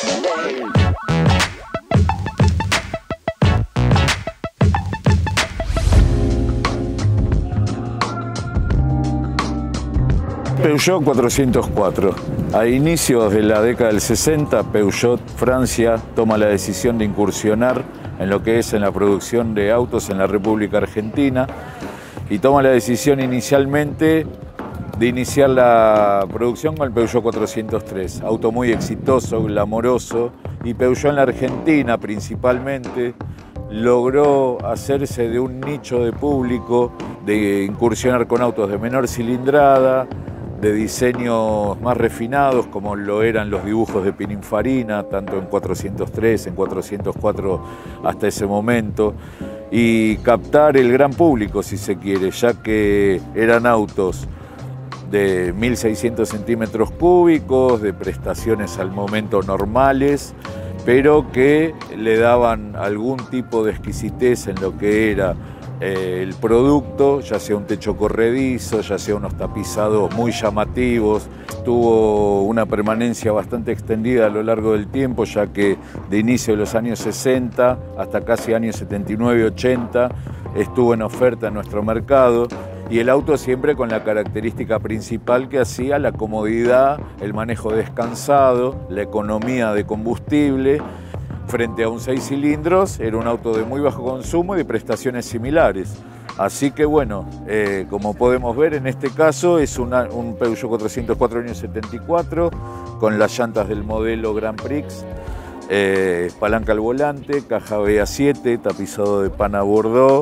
Peugeot 404. A inicios de la década del 60, Peugeot Francia toma la decisión de incursionar en lo que es en la producción de autos en la República Argentina y toma la decisión inicialmente de iniciar la producción con el Peugeot 403, auto muy exitoso, glamoroso, y Peugeot en la Argentina principalmente logró hacerse de un nicho de público, de incursionar con autos de menor cilindrada, de diseños más refinados como lo eran los dibujos de Pininfarina, tanto en 403, en 404 hasta ese momento, y captar el gran público si se quiere, ya que eran autos de 1.600 centímetros cúbicos, de prestaciones al momento normales, pero que le daban algún tipo de exquisitez en lo que era el producto, ya sea un techo corredizo, ya sea unos tapizados muy llamativos. Tuvo una permanencia bastante extendida a lo largo del tiempo, ya que de inicio de los años 60 hasta casi años 79-80 estuvo en oferta en nuestro mercado, y el auto siempre con la característica principal que hacía la comodidad, el manejo descansado, la economía de combustible. Frente a un 6 cilindros, era un auto de muy bajo consumo y de prestaciones similares. Así que bueno, como podemos ver en este caso es un Peugeot 404 año 74 con las llantas del modelo Grand Prix, palanca al volante, caja BA7, tapizado de pana Bordeaux,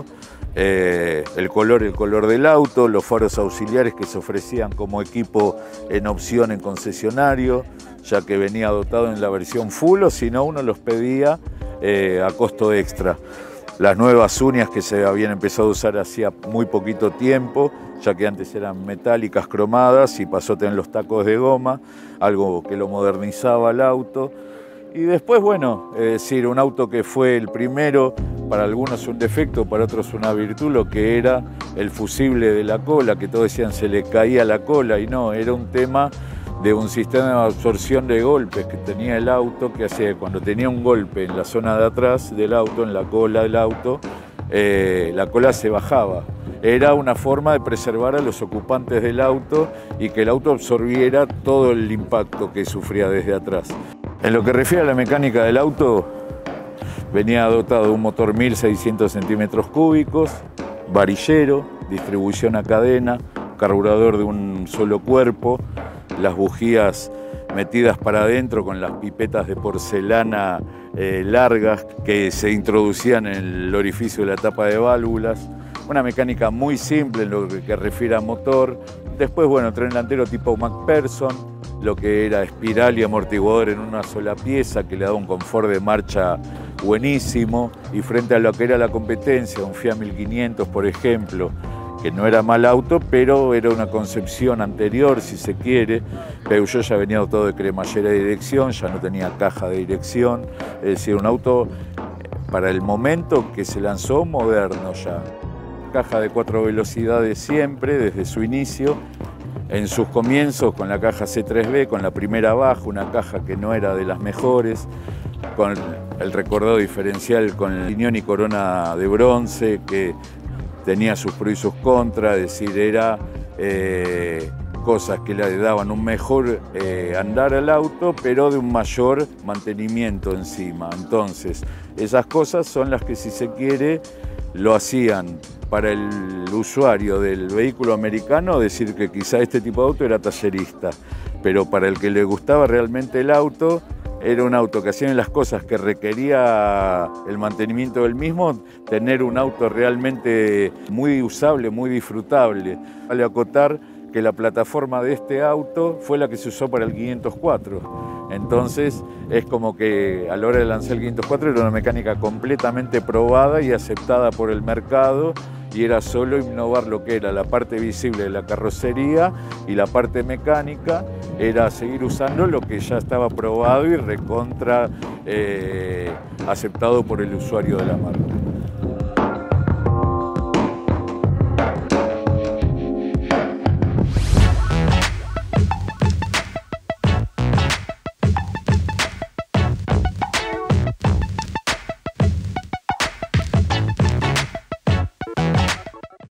el color del auto, los faros auxiliares que se ofrecían como equipo en opción en concesionario, ya que venía dotado en la versión full, o si no uno los pedía a costo extra. Las nuevas uñas que se habían empezado a usar hacía muy poquito tiempo, ya que antes eran metálicas cromadas y pasó a tener los tacos de goma, algo que lo modernizaba el auto. Y después, bueno, es decir, un auto que fue el primero, para algunos un defecto, para otros una virtud, lo que era el fusible de la cola, que todos decían se le caía la cola, y no, era un tema de un sistema de absorción de golpes que tenía el auto, que hacía que cuando tenía un golpe en la zona de atrás del auto, en la cola del auto, la cola se bajaba. Era una forma de preservar a los ocupantes del auto y que el auto absorbiera todo el impacto que sufría desde atrás. En lo que refiere a la mecánica del auto, venía dotado de un motor 1.600 centímetros cúbicos, varillero, distribución a cadena, carburador de un solo cuerpo, las bujías metidas para adentro con las pipetas de porcelana largas que se introducían en el orificio de la tapa de válvulas. Una mecánica muy simple en lo que refiere a motor. Después, bueno, tren delantero tipo McPherson, lo que era espiral y amortiguador en una sola pieza, que le daba un confort de marcha buenísimo. Y frente a lo que era la competencia, un Fiat 1500, por ejemplo, que no era mal auto, pero era una concepción anterior, si se quiere. Peugeot ya venía dotado de cremallera de dirección, ya no tenía caja de dirección, es decir, un auto para el momento que se lanzó moderno ya. Caja de 4 velocidades siempre, desde su inicio. En sus comienzos con la caja C3B, con la primera abajo, una caja que no era de las mejores, con el recordado diferencial con el piñón y corona de bronce, que tenía sus pros y sus contras, es decir, era cosas que le daban un mejor andar al auto, pero de un mayor mantenimiento encima. Entonces, esas cosas son las que, si se quiere, lo hacían para el usuario del vehículo americano decir que quizá este tipo de auto era tallerista, pero para el que le gustaba realmente el auto, era un auto que hacía las cosas que requería el mantenimiento del mismo, tener un auto realmente muy usable, muy disfrutable. Vale acotar que la plataforma de este auto fue la que se usó para el 504. Entonces es como que a la hora de lanzar el 504 era una mecánica completamente probada y aceptada por el mercado, y era solo innovar lo que era la parte visible de la carrocería, y la parte mecánica era seguir usando lo que ya estaba probado y recontra aceptado por el usuario de la marca.